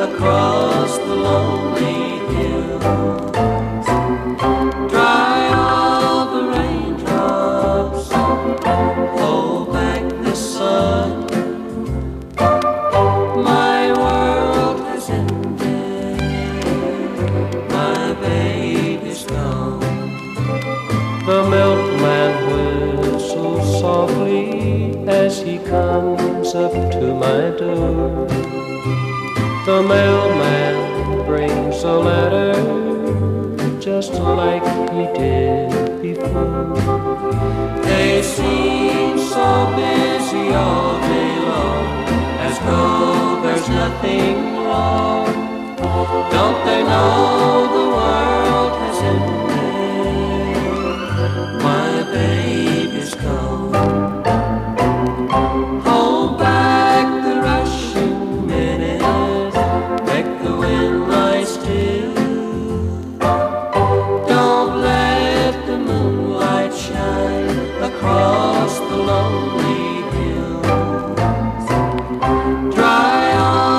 across the lonely hills. Dry all the raindrops, hold back the sun. My world has ended, my baby's gone. The milkman whistles softly as he comes up to my door. The mailman brings a letter just like he did before. They seem so busy all day long, as though there's nothing wrong. Don't they know the world has ended? My baby's gone. Hold back the rushing minutes, make the wind lie still. Don't let the moonlight shine across the lonely hills. Dry on